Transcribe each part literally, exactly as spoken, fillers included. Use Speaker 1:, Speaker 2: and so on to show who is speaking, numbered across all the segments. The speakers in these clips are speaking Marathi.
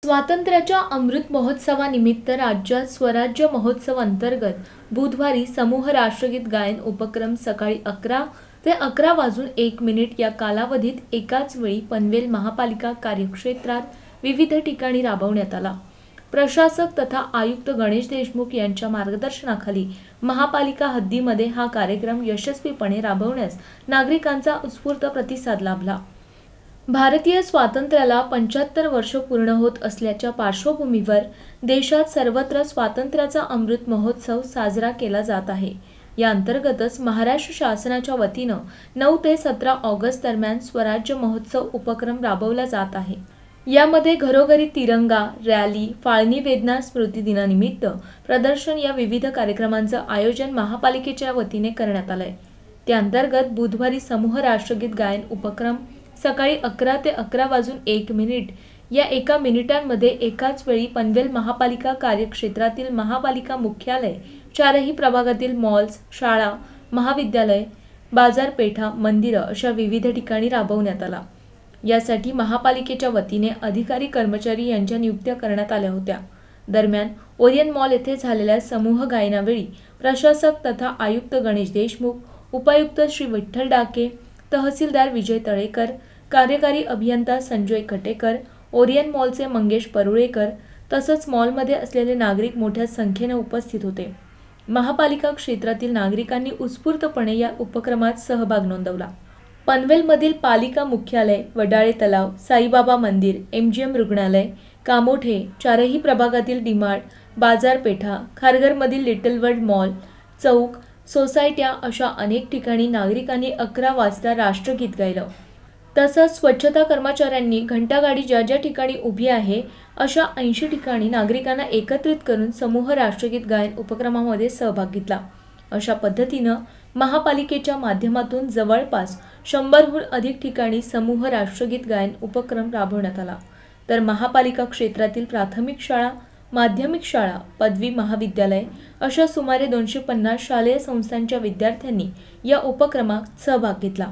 Speaker 1: स्वातंत्र्याच्या अमृत महोत्सवानिमित्त राज्यात स्वराज्य महोत्सव अंतर्गत बुधवारी समूह राष्ट्रगीत गायन उपक्रम सकाळी अकरा ते अकरा वाजून एक मिनिट या कालावधीत एकाच वेळी पनवेल महापालिका कार्यक्षेत्रात विविध ठिकाणी राबवण्यात आला। प्रशासक तथा आयुक्त गणेश देशमुख यांच्या मार्गदर्शनाखाली महापालिका हद्दीमध्ये हा कार्यक्रम यशस्वीपणे राबवण्यास नागरिकांचा उत्स्फूर्त प्रतिसाद लाभला। भारतीय स्वातंत्र्याला पंच्याहत्तर वर्ष पूर्ण होत असल्याच्या पार्श्वभूमीवर देशात सर्वत्र स्वातंत्र्याचा अमृत महोत्सव साजरा केला जात आहे। या अंतर्गतच महाराष्ट्र शासनाच्या वतीनं नऊ ते सतरा ऑगस्ट दरम्यान स्वराज्य महोत्सव उपक्रम राबवला जात आहे। यामध्ये घरोघरी तिरंगा रॅली, फाळणी वेदना स्मृती दिनानिमित्त प्रदर्शन या विविध कार्यक्रमांचं आयोजन महापालिकेच्या वतीने करण्यात आलंय। त्या अंतर्गत बुधवारी समूह राष्ट्रगीत गायन उपक्रम सकाळी अकरा ते अकरा वाजून एक मिनिट या एका मिनिटांमध्ये एकाच वेळी पनवेल महापालिका कार्यक्षेत्रातील महापालिका मुख्यालय, चारही प्रभागातील मॉल्स, शाळा, महाविद्यालय, बाजारपेठा, मंदिरं अशा विविध ठिकाणी राबवण्यात आला। यासाठी महापालिकेच्या वतीने अधिकारी कर्मचारी यांच्या नियुक्त्या करण्यात आल्या होत्या। दरम्यान ओरियन मॉल येथे झालेल्या समूह गायनावेळी प्रशासक तथा आयुक्त गणेश देशमुख, उपायुक्त श्री विठ्ठल डाके, तहसीलदार विजय तळेकर, कार्यकारी अभियंता संजय कटेकर, ओरियन मॉलचे मंगेश परुळेकर तसंच मॉलमध्ये असलेले नागरिक मोठ्या संख्येने उपस्थित होते। महापालिका क्षेत्रातील नागरिकांनी उत्स्फूर्तपणे या उपक्रमात सहभाग नोंदवला। पनवेलमधील पालिका मुख्यालय, वडाळे तलाव, साईबाबा मंदिर, एमजीएम रुग्णालय, कामोठे, चारही प्रभागातील डीमार्ट, बाजारपेठा, खारघरमधील लिटल वर्ल्ड मॉल, चौक, सोसायट्या अशा अनेक ठिकाणी नागरिकांनी अकरा वाजता राष्ट्रगीत गायलं। तसंच स्वच्छता कर्मचाऱ्यांनी घंटागाडी ज्या ज्या ठिकाणी उभी आहे अशा ऐंशी ठिकाणी नागरिकांना एकत्रित करून समूह राष्ट्रगीत गायन उपक्रमामध्ये सहभाग घेतला। अशा पद्धतीनं महापालिकेच्या माध्यमातून जवळपास शंभरहून अधिक ठिकाणी समूह राष्ट्रगीत गायन उपक्रम राबवण्यात आला। तर महापालिका क्षेत्रातील प्राथमिक शाळा, माध्यमिक शाळा, पदवी महाविद्यालय अशा सुमारे दोनशे पन्नास शालेय संस्थांच्या विद्यार्थ्यांनी या उपक्रमात सहभाग घेतला।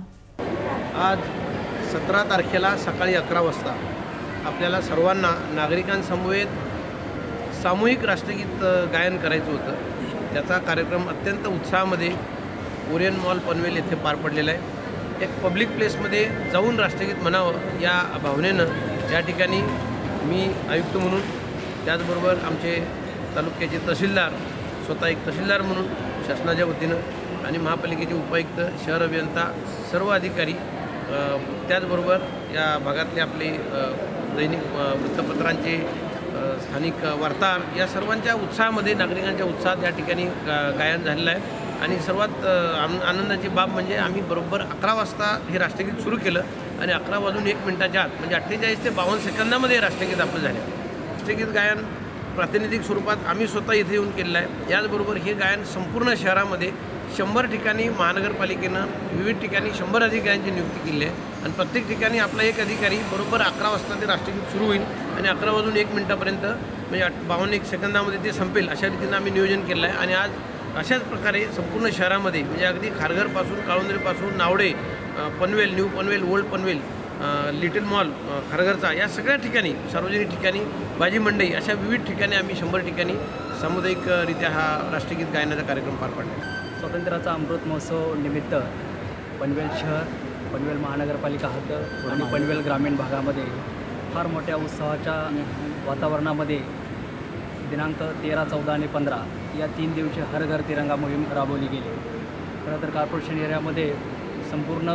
Speaker 2: आज सतरा तारखेला सकाळी अकरा वाजता आपल्याला सर्वांना नागरिकांसमवेत सामूहिक राष्ट्रगीत गायन करायचं होतं। त्याचा कार्यक्रम अत्यंत उत्साहामध्ये ओरियन मॉल पनवेल येथे पार पडलेला आहे। एक पब्लिक प्लेसमध्ये जाऊन राष्ट्रगीत म्हणावं या भावनेनं या ठिकाणी मी आयुक्त म्हणून, त्याचबरोबर आमचे तालुक्याचे तहसीलदार, स्वतः एक तहसीलदार म्हणून शासनाच्या वतीनं आणि महापालिकेचे उपायुक्त, शहर अभियंता, सर्व अधिकारी, त्याचबरोबर या भागातले आपले दैनिक वृत्तपत्रांचे स्थानिक वार्ताहर या सर्वांच्या उत्साहामध्ये, नागरिकांच्या उत्साहात या ठिकाणी गायन झालेलं आहे। आणि सर्वात आनंदाची बाब म्हणजे आम्ही बरोबर अकरा वाजता हे राष्ट्रगीत सुरू केलं आणि अकरा वाजून एक मिनिटाच्या आत म्हणजे अठ्ठेचाळीस ते बावन्न सेकंदामध्ये राष्ट्रगीत आपलं झालं। राष्ट्रगीत गायन प्रातिनिधिक स्वरूपात आम्ही स्वतः इथे येऊन केलेलं आहे। याचबरोबर हे गायन संपूर्ण शहरामध्ये शंभर ठिकाणी महानगरपालिकेनं विविध ठिकाणी शंभर अधिकाऱ्यांची नियुक्ती केली आहे आणि प्रत्येक ठिकाणी आपला एक अधिकारी बरोबर अकरा वाजता ते राष्ट्रगीत सुरू होईल आणि अकरा वाजून एक मिनिटापर्यंत म्हणजे बावन्न एक सेकंदामध्ये ते संपेल अशा रीतीनं आम्ही नियोजन केलं आहे। आणि आज अशाच प्रकारे संपूर्ण शहरामध्ये म्हणजे अगदी खारघरपासून, काळुंद्रेपासून, Navde, Panvel, new Panvel, old Panvel, little mall, खारघरचा या सगळ्या ठिकाणी, सार्वजनिक ठिकाणी, भाजी मंडई अशा विविध ठिकाणी आम्ही शंभर ठिकाणी सामुदायिकरित्या हा राष्ट्रगीत गायनाचा कार्यक्रम पार पाडला।
Speaker 3: स्वातंत्र्याचा अमृत महोत्सव निमित्त पनवेल शहर, पनवेल महानगरपालिका हद्द आणि पनवेल ग्रामीण भागामध्ये फार मोठ्या उत्सवाच्या वातावरणामध्ये दिनांक तेरा, चौदा आणि पंधरा या तीन दिवशी हर घर तिरंगा मोहीम राबवली गेली। खरं तर कॉर्पोरेशन एरियामध्ये संपूर्ण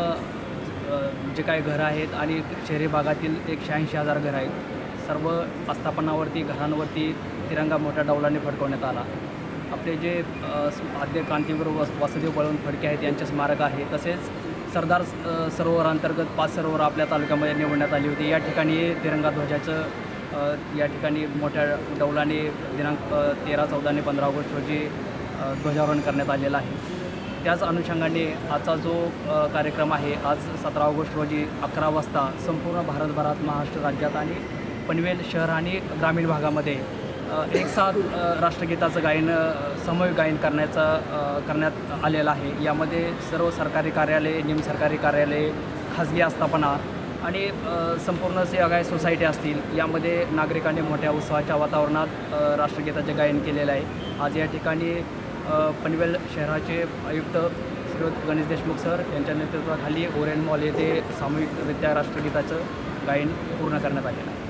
Speaker 3: जे काही घरं आहेत आणि शहरी भागातील एक शहाऐंशी हजार घरं आहेत, सर्व आस्थापनावरती, घरांवरती तिरंगा मोठ्या डौलाने फडकवण्यात आला। आपले जे आद्य क्रांतीवीर वासुदेव बळवंत फडके आहेत यांचे स्मारक आहे, तसेच सरदार सरोवरांतर्गत पाच सरोवर आपल्या तालुक्यामध्ये निवडण्यात आली होती। या ठिकाणी तिरंगा ध्वजाचं या ठिकाणी मोठ्या डौलाने दिनांक तेरा, चौदा आणि पंधरा ऑगस्ट रोजी ध्वजारोहण करण्यात आलेलं आहे। त्याच अनुषंगाने आजचा जो कार्यक्रम आहे, आज सतरा ऑगस्ट रोजी अकरा वाजता संपूर्ण भारतभरात, महाराष्ट्र राज्यात आणि पनवेल शहर आणि ग्रामीण भागामध्ये एक साथ राष्ट्रगीताचं गायन, सामूहिक गायन करण्याचा करण्यात आलेलं आहे। यामध्ये सर्व सरकारी कार्यालय, निमसरकारी कार्यालय, खाजगी आस्थापना आणि अ, संपूर्ण सेवागाय सोसायटी असतील यामध्ये नागरिकांनी मोठ्या उत्सवाच्या वातावरणात अ, राष्ट्रगीताचे गायन केलेलं आहे. आज या ठिकाणी अ, पनवेल शहराचे आयुक्त श्रीयुत गणेश देशमुख सर यांच्या नेतृत्वाखाली ओरेन मॉल येथे सामूहिकरित्या राष्ट्रगीताचं गायन पूर्ण करण्यात आलेलं आहे.